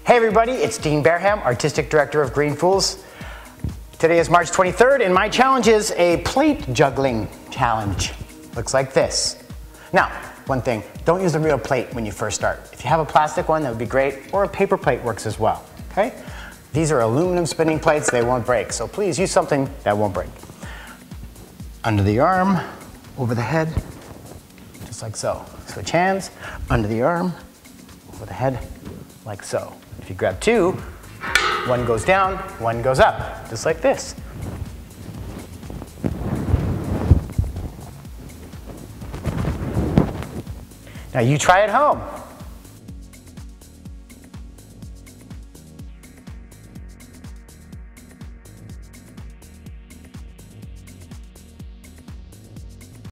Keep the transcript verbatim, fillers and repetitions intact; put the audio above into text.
Hey everybody, it's Dean Bareham, Artistic Director of Green Fools. Today is March twenty-third and my challenge is a plate juggling challenge. Looks like this. Now, one thing, don't use a real plate when you first start. If you have a plastic one, that would be great, or a paper plate works as well, okay? These are aluminum spinning plates, they won't break, so please use something that won't break. Under the arm, over the head, just like so. Switch hands, under the arm, over the head, like so. If you grab two, one goes down, one goes up, just like this. Now you try at home.